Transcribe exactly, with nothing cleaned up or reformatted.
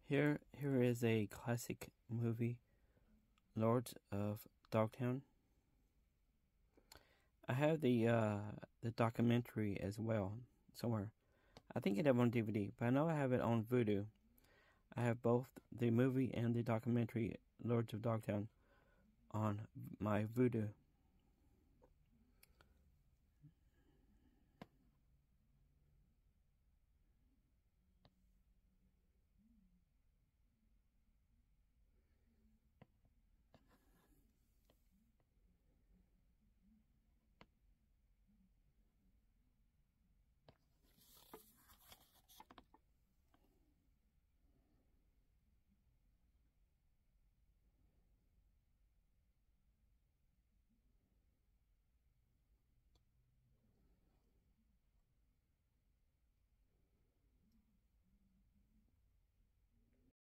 Here, here is a classic movie, Lords of Dogtown. I have the uh, the documentary as well somewhere. I think I have it on D V D, but I know I have it on Vudu. I have both the movie and the documentary, Lords of Dogtown, on my Vudu.